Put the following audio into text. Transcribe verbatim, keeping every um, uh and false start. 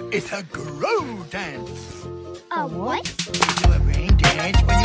It's a grow dance. A what? You do a rain dance when